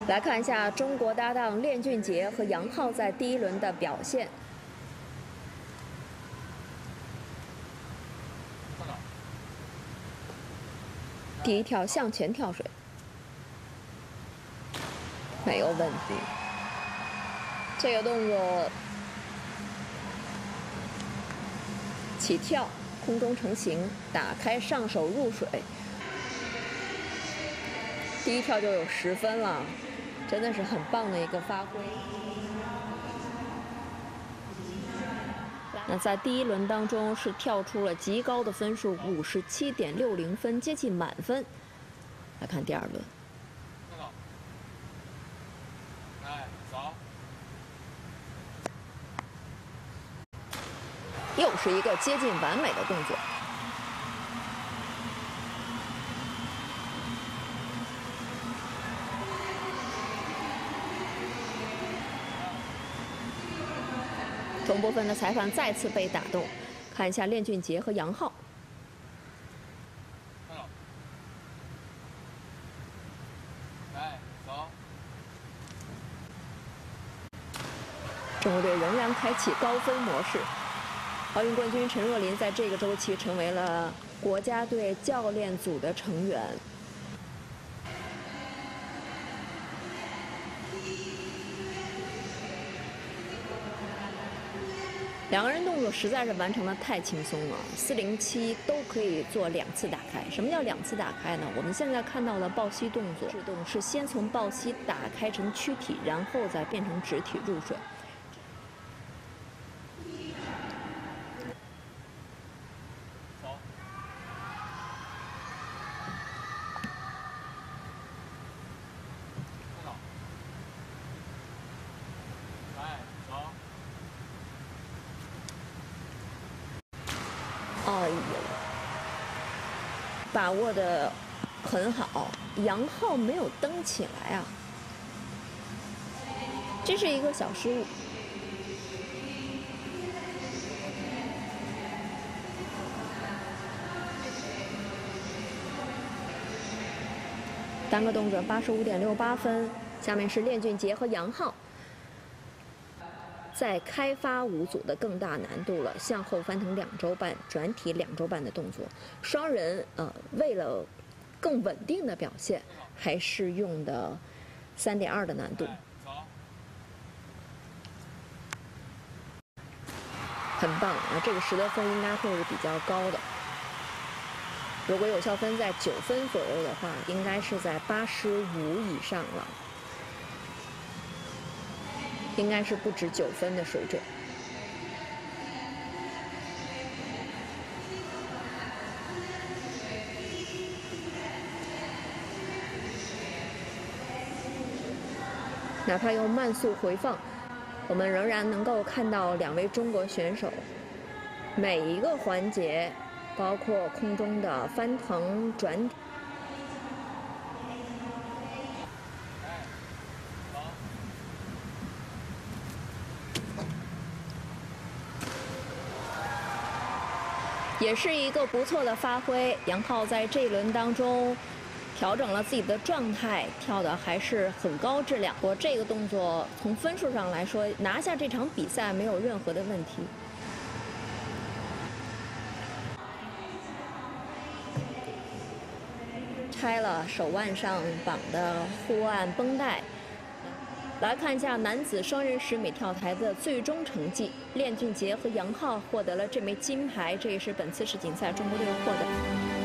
来看一下中国搭档练俊杰和杨浩在第一轮的表现。第一跳向前跳水，没有问题。这个动作起跳，空中成型，打开上手入水。 第一跳就有10分了，真的是很棒的一个发挥。那在第一轮当中是跳出了极高的分数，57.60分，接近满分。来看第二轮，又是一个接近完美的动作。 中部分的裁判再次被打动，看一下练俊杰和杨浩。中国队仍然开启高分模式。奥运冠军陈若琳在这个周期成为了国家队教练组的成员。 两个人动作实在是完成的太轻松了，407都可以做2次打开。什么叫2次打开呢？我们现在看到的抱膝动作，制动是先从抱膝打开成躯体，然后再变成直体入水。哎呦，把握的很好，杨浩没有蹬起来啊，这是一个小失误。单个动作85.68分，下面是练俊杰和杨浩。 再开发5组的更大难度了，向后翻腾2周半，转体2周半的动作。双人为了更稳定的表现，还是用的3.2的难度。很棒啊，这个10得分应该会是比较高的。如果有效分在9分左右的话，应该是在85以上了。 应该是不止9分的水准。哪怕用慢速回放，我们仍然能够看到2位中国选手每一个环节，包括空中的翻腾、转体。 也是一个不错的发挥。杨浩在这一轮当中调整了自己的状态，跳的还是很高质量。我这个动作从分数上来说，拿下这场比赛没有任何的问题。拆了手腕上绑的护腕绷带。 来看一下男子双人10米跳台的最终成绩，练俊杰和杨浩获得了这枚金牌，这也是本次世锦赛中国队获得。